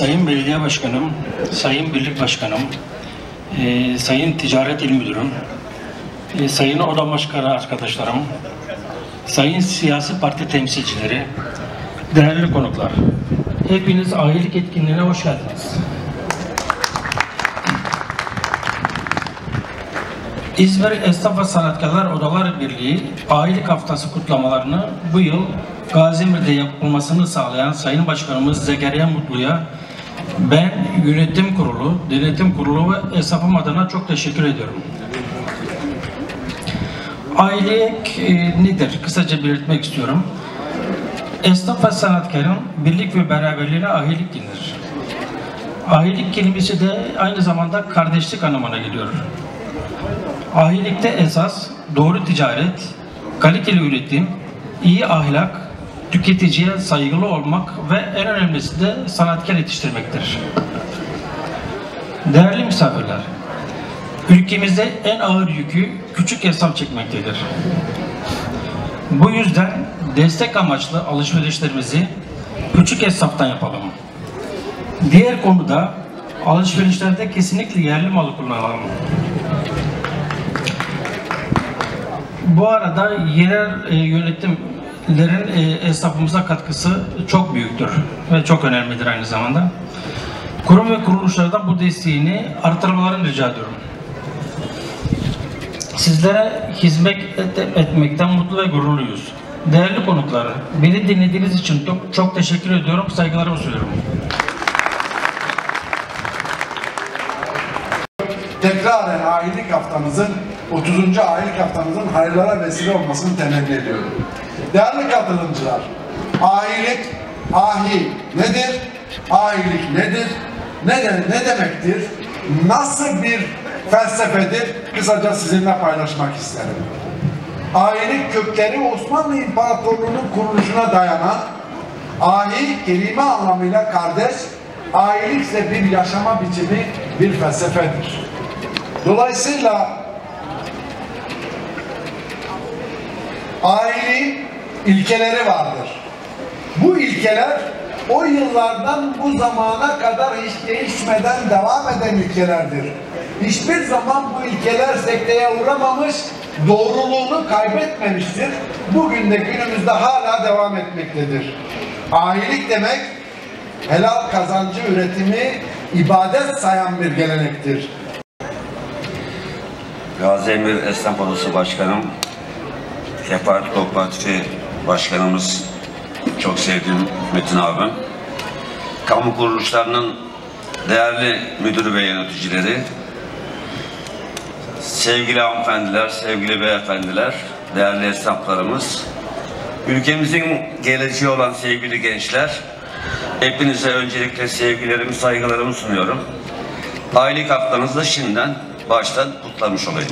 Sayın Belediye Başkanım, Sayın Birlik Başkanım, Sayın Ticaret İl Müdürüm, Sayın Oda Başkanı arkadaşlarım, Sayın siyasi parti temsilcileri, değerli konuklar, hepiniz ailelik etkinliğine hoş geldiniz. İzmir Esnaf ve Sanatkarlar Odalar Birliği Ailelik Haftası kutlamalarını bu yıl Gazimir'de yapılmasını sağlayan Sayın Başkanımız Zekeriya Mutlu'ya ben Yönetim Kurulu, Denetim Kurulu ve esnafım adına çok teşekkür ediyorum. Ailelik nedir? Kısaca belirtmek istiyorum. Esnaf ve sanatkarın birlik ve beraberliğine ailelik denir. Ailelik kelimesi de aynı zamanda kardeşlik anlamına geliyor. Ailelikte esas doğru ticaret, kaliteli üretim, iyi ahlak, tüketiciye saygılı olmak ve en önemlisi de sanatkar yetiştirmektir. Değerli misafirler, ülkemizde en ağır yükü küçük esnaf çekmektedir. Bu yüzden destek amaçlı alışverişlerimizi küçük esnaftan yapalım. Diğer konuda alışverişlerde kesinlikle yerli malı kullanalım. Bu arada yerel yönetimlerin esnafımıza katkısı çok büyüktür ve çok önemlidir aynı zamanda. Kurum ve kuruluşlardan bu desteğini artırmalarını rica ediyorum. Sizlere hizmet etmekten mutlu ve gururluyuz. Değerli konuklar, beni dinlediğiniz için çok teşekkür ediyorum, saygılarımı sunuyorum. Tekraren ailelik haftamızın 30. ailelik haftamızın hayırlara vesile olmasını temenni ediyorum. Değerli katılımcılar, ailelik, ahi nedir? Ailelik nedir? Ne demektir? Nasıl bir felsefedir? Kısaca sizinle paylaşmak isterim. Ailelik kökleri Osmanlı İmparatorluğu'nun kuruluşuna dayanan, ahi kelime anlamıyla kardeş, ailelik ise bir yaşama biçimi, bir felsefedir. Dolayısıyla aileliğin ilkeleri vardır. Bu ilkeler o yıllardan bu zamana kadar hiç değişmeden devam eden ilkelerdir. Hiçbir zaman bu ilkeler sekteye uğramamış, doğruluğunu kaybetmemiştir. Bugün de günümüzde hala devam etmektedir. Ailelik demek helal kazancı üretimi ibadet sayan bir gelenektir. Gazimir Esnaf Odası Başkanım, Sefaret Kooperatifi Başkanımız, çok sevdiğim Metin abim, kamu kuruluşlarının değerli müdürü ve yöneticileri, sevgili hanımefendiler, sevgili beyefendiler, değerli esnaflarımız, ülkemizin geleceği olan sevgili gençler, hepinize öncelikle sevgilerimi, saygılarımı sunuyorum. Ailelik haftanızı da şimdiden baştan kutlamış olayım.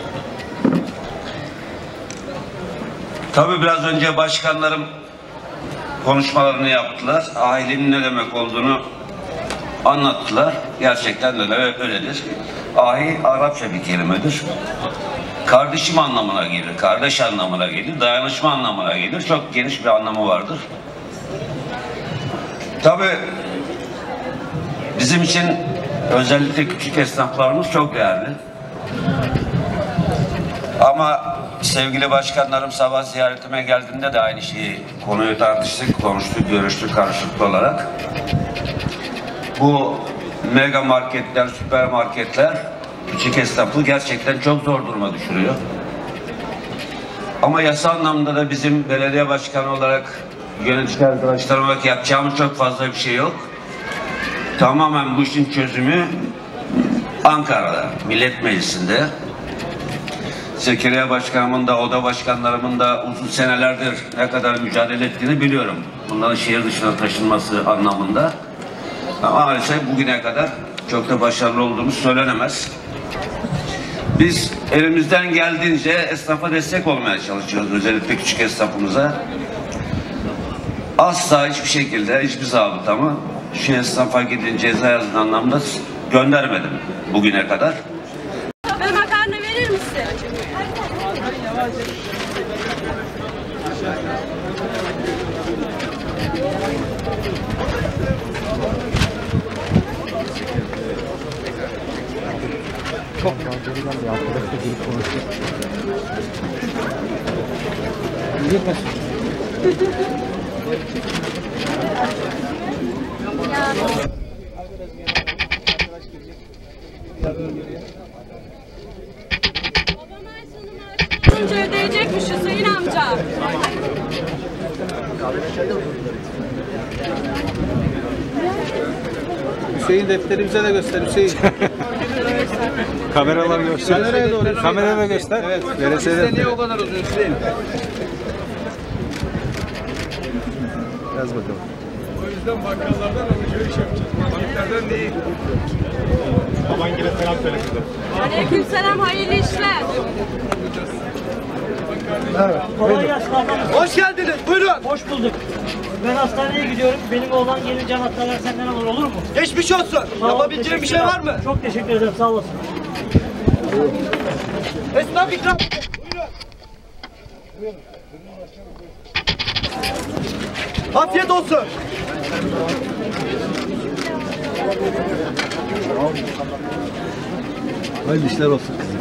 Tabii biraz önce başkanlarım konuşmalarını yaptılar. Ailenin ne demek olduğunu anlattılar. Gerçekten de öyledir. Ahi Arapça bir kelimedir. Kardeşim anlamına gelir, kardeş anlamına gelir, dayanışma anlamına gelir. Çok geniş bir anlamı vardır. Tabii bizim için özellikle küçük esnaflarımız çok değerli. Ama sevgili başkanlarım sabah ziyaretime geldiğinde de aynı şeyi, konuyu tartıştık, konuştuk, görüştük karşılıklı olarak. Bu mega marketler, süpermarketler küçük esnafı gerçekten çok zor duruma düşürüyor. Ama yasa anlamında da bizim belediye başkanı olarak, yönetici arkadaşlarım olarak yapacağımız çok fazla bir şey yok. Tamamen bu işin çözümü Ankara'da, Millet Meclisi'nde. Zekeriya Başkanımın da, oda başkanlarımın da uzun senelerdir ne kadar mücadele ettiğini biliyorum. Bunların şehir dışına taşınması anlamında. Ama maalesef bugüne kadar çok da başarılı olduğumuz söylenemez. Biz elimizden geldiğince esnafa destek olmaya çalışıyoruz. Özellikle küçük esnafımıza. Asla hiçbir şekilde, hiçbir zabıtamı şu esnafa gidin ceza yazın anlamda göndermedim bugüne kadar. Bana makarna verir misin? Babam ay sonu maaşı alınca ödeyecekmiş Hüseyin amca. Hüseyin defterimize de göster Hüseyin. Kameralar göster. Kameraya doğru. Kameraya göster. Evet. Veresiye Niye o kadar uzun Hüseyin? Yaz bakalım. O yüzden bakkallardan alışveriş yapacağız. Marketlerden değil. Babangile selam söyle kızım. Aleykümselam, hayırlı işler. Kolay gelsin ablam. Hoş geldiniz. Buyurun. Hoş bulduk. Ben hastaneye gidiyorum. Benim oğlan gelince anahtarlar senden alır, olur mu? Geçmiş olsun. Sağ ol, Yapabileceğim bir şey var mı? Çok teşekkür ederim. Sağ olasın. Esnaf ikram. Buyurun. Afiyet olsun. Hayırlı işler olsun kızım.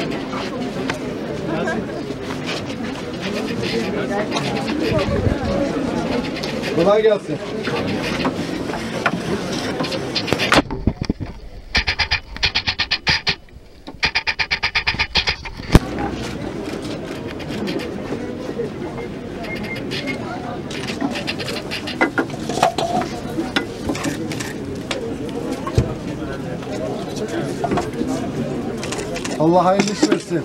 Kolay gelsin. Allah hayırlı iş versin.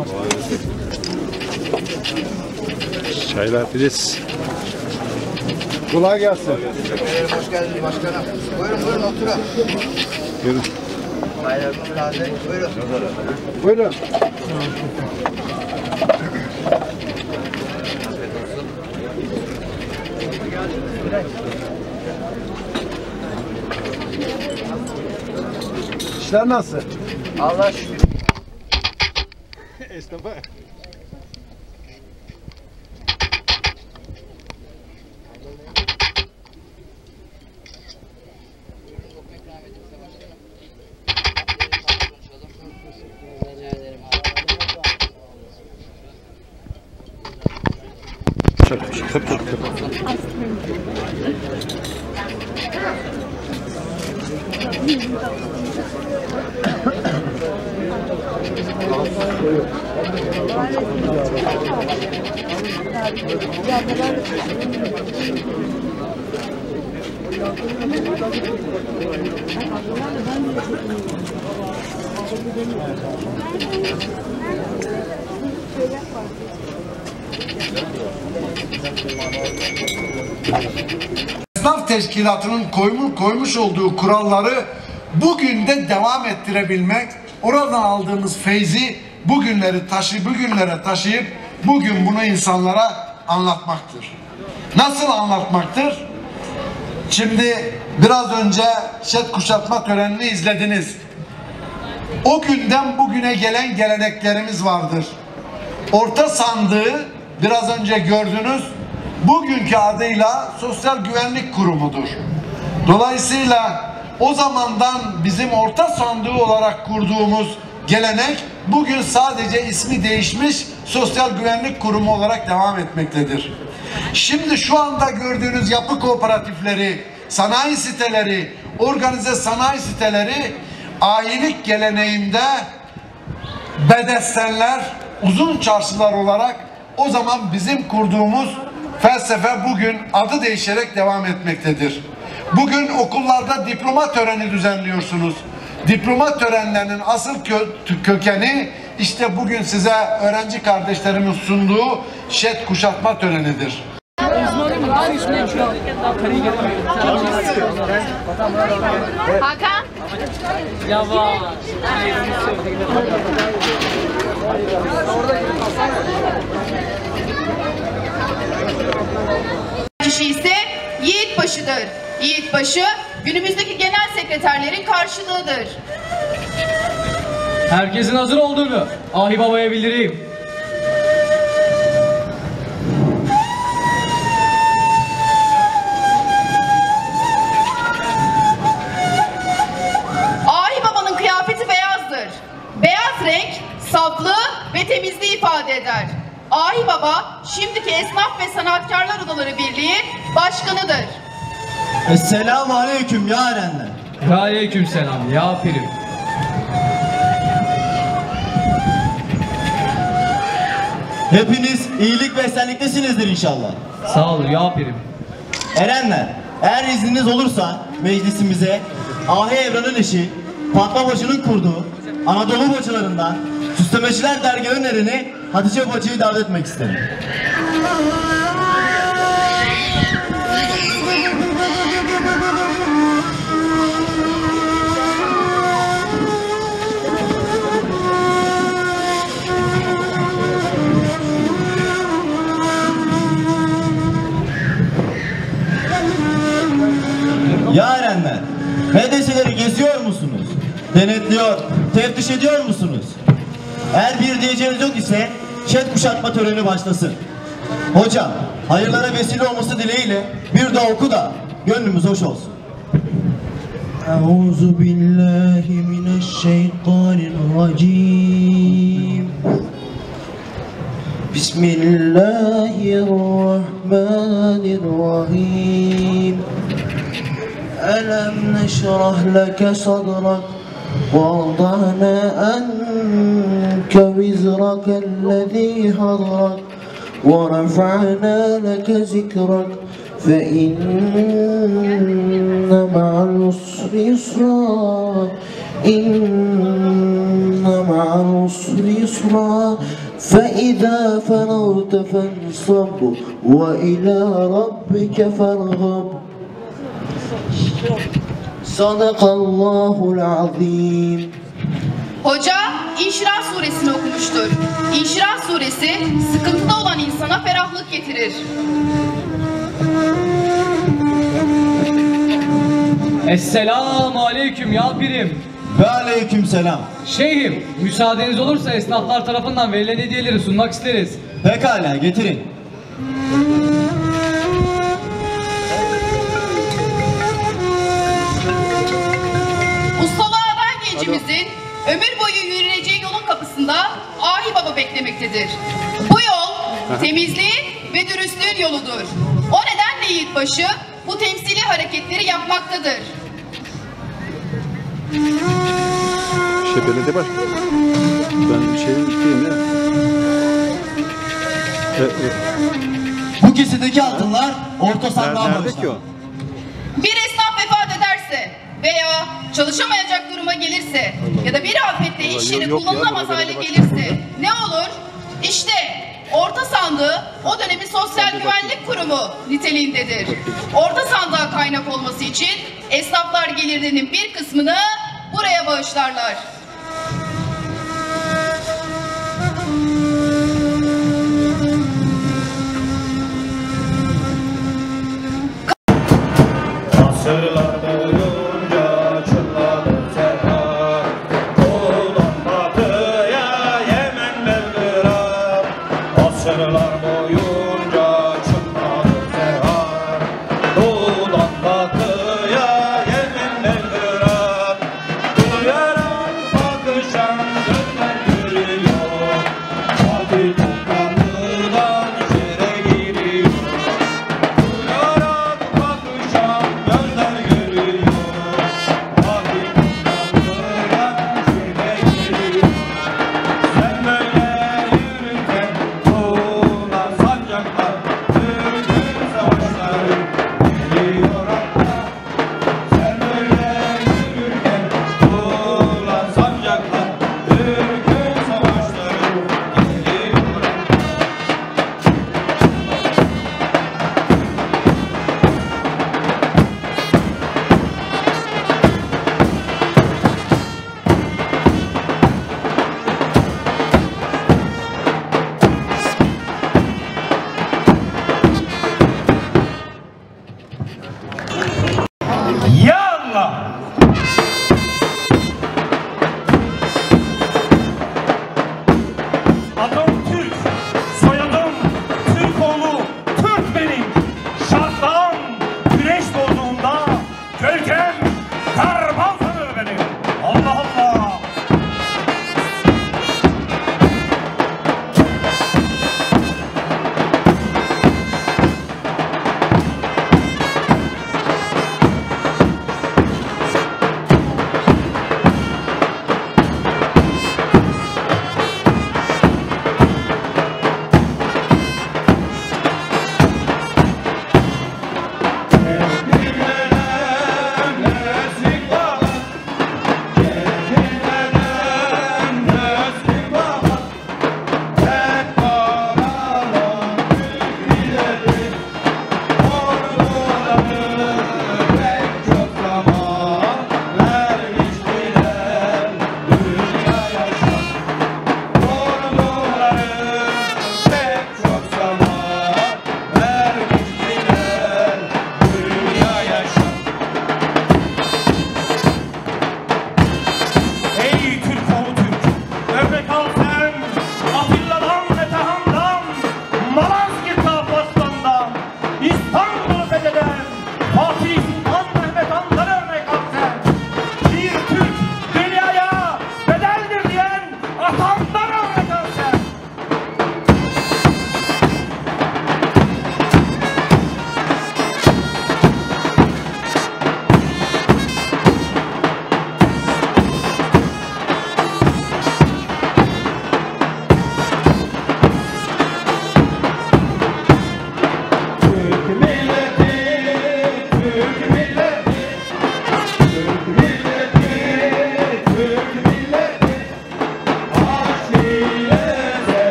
Çaylar Filiz. Kolay gelsin. Hoş geldiniz başkanım. Buyurun buyurun oturun. Buyurun. Bayramınız taze. Buyurun. Buyurun. İşler nasıl? Allah şükür. Esnafa. Çok. Esnaf teşkilatının koymuş olduğu kuralları bugün de devam ettirebilmek, oradan aldığımız feyzi bugünlere taşıyıp bugün bunu insanlara anlatmaktır. Nasıl anlatmaktır? Şimdi biraz önce şet kuşatma törenini izlediniz. O günden bugüne gelen geleneklerimiz vardır. Orta sandığı biraz önce gördünüz, bugünkü adıyla Sosyal Güvenlik Kurumu'dur. Dolayısıyla o zamandan bizim orta sandığı olarak kurduğumuz gelenek bugün sadece ismi değişmiş Sosyal Güvenlik Kurumu olarak devam etmektedir. Şimdi şu anda gördüğünüz yapı kooperatifleri, sanayi siteleri, organize sanayi siteleri ayilik geleneğinde bedestenler, uzun çarşılar olarak o zaman bizim kurduğumuz felsefe bugün adı değişerek devam etmektedir. Bugün okullarda diploma töreni düzenliyorsunuz. Diploma törenlerinin asıl kökeni işte bugün size öğrenci kardeşlerimin sunduğu şet kuşatma törenidir. Hakan. Kişi ise Yiğitbaşı'dır. Yiğitbaşı günümüzdeki genel sekreterlerin karşılığıdır. Herkesin hazır olduğunu Ahi Baba'ya bildireyim. Ahi Baba'nın kıyafeti beyazdır. Beyaz renk eder. Ahi Baba, şimdiki Esnaf ve Sanatkarlar Odaları Birliği başkanıdır. Esselamu aleyküm ya erenler. Ve aleyküm selam ya pirim. Hepiniz iyilik ve esenliktesinizdir inşallah. Sağ ol ya pirim. Erenler, eğer izniniz olursa meclisimize Ahi Evran'ın eşi Fatma Bacı'nın kurduğu Anadolu Bacılarından Süslemeciler Dergahı'nın erini Hatice Bacı'yı davet etmek isterim. Ya erenler, medreseleri geziyor musunuz? Denetliyor, teftiş ediyor musunuz? Eğer bir diyeceğiniz yok ise şet kuşatma töreni başlasın. Hocam, hayırlara vesile olması dileğiyle bir de oku da gönlümüz hoş olsun. Euzu billahi mineşşeytanirracim. Bismillahirrahmanirrahim. Elem neşrah leke sadrak ve wada'na anke vizrakellezî hadrak ve rafa'na leke zikrak fe inne ma'al usri yusra inne ma'al usri yusra فإذا فرغت فانصب وإلى ربك فارغب صدق الله العظيم. Hoca İnşirah suresini okumuştur. İnşirah suresi sıkıntıda olan insana ferahlık getirir. Esselamu aleyküm ya pirim. Ve aleyküm selam. Şeyhim, müsaadeniz olursa esnaflar tarafından verilen hediyeleri sunmak isteriz. Pekala, getirin. Ustalığa aday gencimizin ömür boyu yürüneceği yolun kapısında Ahi Baba beklemektedir. Bu yol temizliğin ve dürüstlüğün yoludur. O nedenle Yiğitbaşı bu temsili hareketleri yapmaktadır. Belediye başkanı. Ben bir şey isteyeyim ya. Bu kesideki altınlar orta sandığa Nerede ki o? Bir esnaf vefat ederse veya çalışamayacak duruma gelirse ya da bir afette iş yeri kullanılamaz hale gelirse ne olur? İşte orta sandığı o dönemin Sosyal Güvenlik Kurumu niteliğindedir. Orta sandığa kaynak olması için esnaflar gelirlerinin bir kısmını buraya bağışlarlar. Sarılar